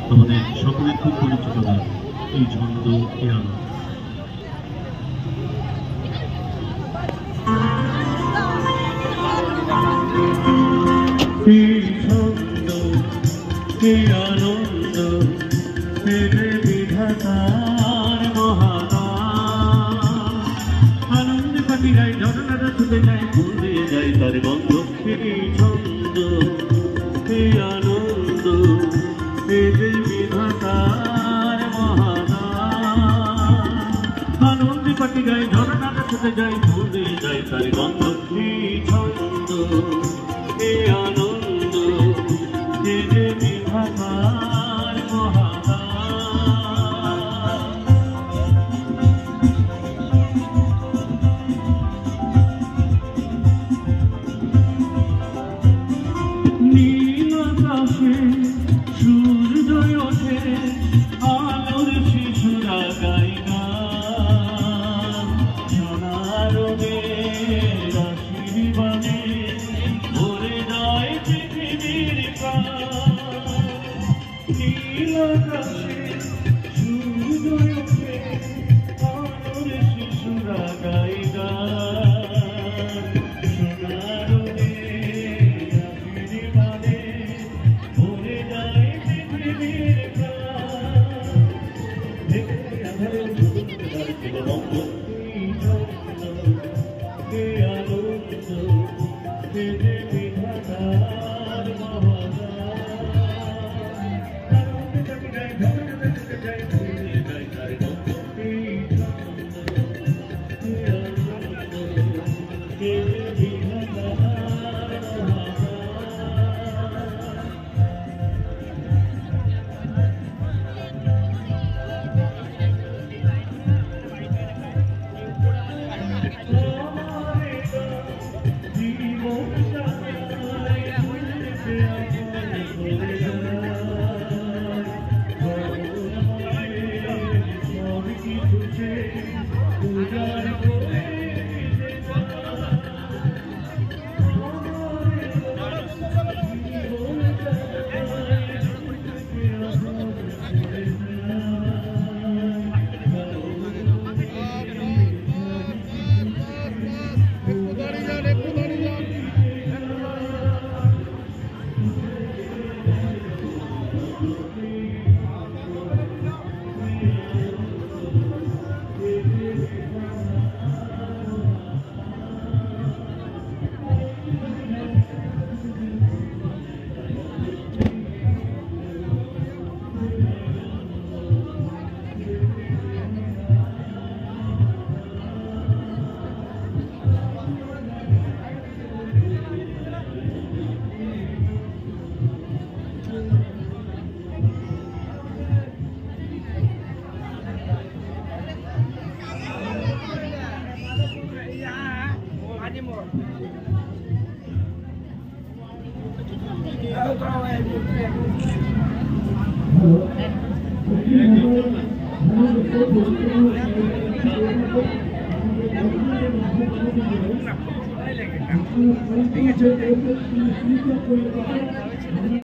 আমাদের সকলের খুব পরিচিত গান এই ছন্দ এ আনন্দ। এই ছন্দ এ আনন্দ পেলে বিধাতার মহাদান। আনন্দে পাখি গায়, ঝরনাটা ছুটে যায়, ফুল দিয়ে যায় তার গন্ধ। এই ছন্দ এ আনন্দ পেলে বিধাতার মহাদান। আনন্দে পাখি গায়, ঝরনাটা ছুটে যায়, ফুল দিয়ে যায় তার গন্ধ। এই ছন্দ এ আনন্দ পেলে বিধাতার নীল আকাশে সূর্য ওঠে, আলোর শিশুরা গায় গান। সোনার রঙের আশীর্বাদে ভরে যায় পৃথিবীর প্রাণ। নীল আকাশে সূর্য ওঠে, আলোর শিশুরা গায় গান। সোনার